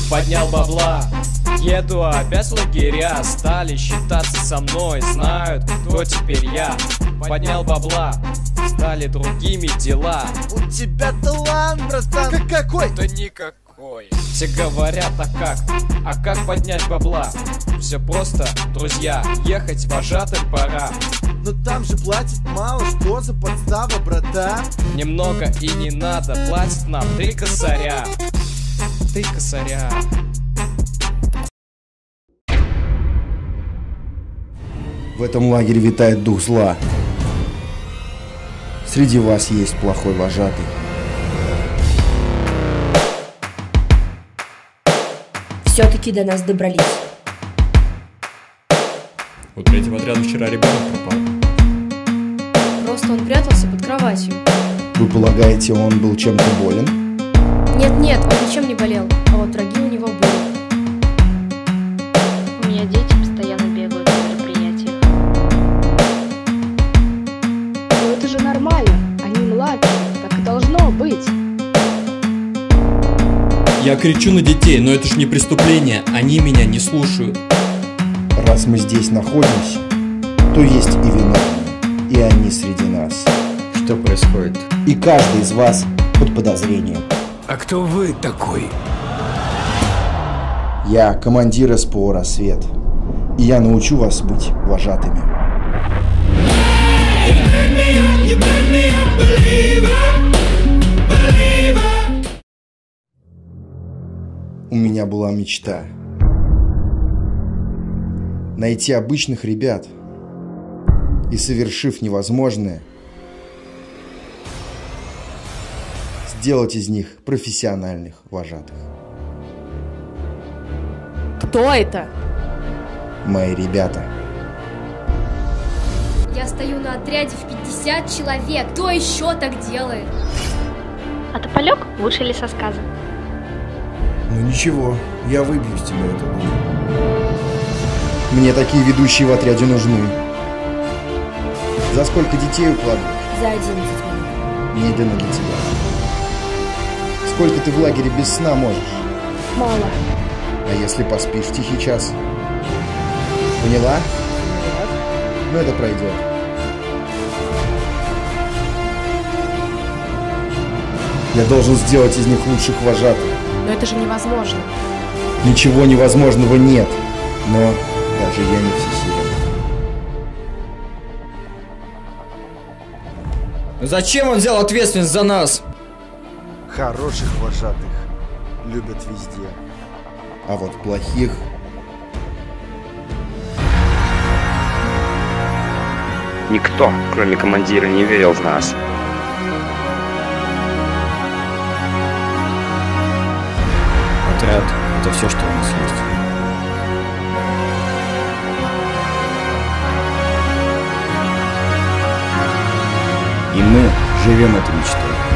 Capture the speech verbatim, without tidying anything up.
поднял бабла. Еду опять в лагеря, стали считаться со мной, знают, кто теперь я. Поднял бабла, стали другими дела. У тебя талант, братан. Как какой? Да никакой. Все говорят, а как? А как поднять бабла? Все просто, друзья, ехать вожатым пора. Но там же платят мало, что за подстава, братан? Немного и не надо, платят нам три косаря. Три косаря. В этом лагере витает дух зла. Среди вас есть плохой вожатый. Все-таки до нас добрались. У третьего отряда вчера ребенок пропал. Просто он прятался под кроватью. Вы полагаете, он был чем-то болен? Нет-нет, он ничем не болел, а вот враги у него были. У меня дети постоянно бегают на мероприятиях. Но это же нормально, они младшие, так и должно быть. Я кричу на детей, но это ж не преступление, они меня не слушают. Раз мы здесь находимся, то есть и виновные, и они среди нас. Что происходит? И каждый из вас под подозрением. А кто вы такой? Я командир СПО «Рассвет», и я научу вас быть вожатыми. У меня была мечта найти обычных ребят и, совершив невозможное, сделать из них профессиональных вожатых. Кто это? Мои ребята. Я стою на отряде в пятьдесят человек. Кто еще так делает? А Тополек лучше лесосказа. Ну ничего, я выбью из тебя эту дурь. Мне такие ведущие в отряде нужны. За сколько детей укладываешь? За одиннадцать минут. Не дано для тебя. Сколько ты в лагере без сна можешь? Мало. А если поспишь в тихий час? Поняла? Ну это пройдет. Я должен сделать из них лучших вожатых. Но это же невозможно. Ничего невозможного нет. Но даже я не всесилен. Зачем он взял ответственность за нас? Хороших вожатых любят везде. А вот плохих... Никто, кроме командира, не верил в нас. Отряд — это все, что у нас есть. И мы живем этой мечтой.